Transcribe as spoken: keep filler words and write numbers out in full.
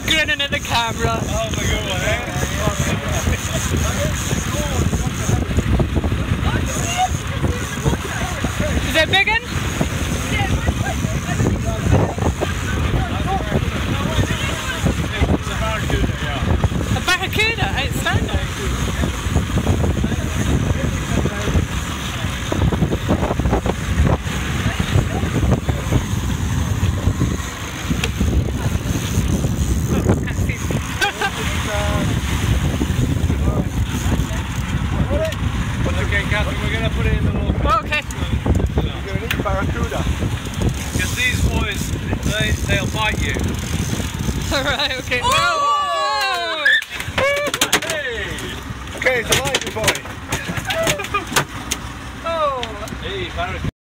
grinning at the camera. Oh my good one, eh? Is it a big one? It's a barracuda, yeah. A barracuda, outstanding. Okay, Catherine, we're going to put it in the little... Oh, okay. You're going to need barracuda. Because these boys, they, they'll bite you. Alright, okay. Oh! Oh! Hey! Okay, it's a lightning boy. Oh! Hey, barracuda.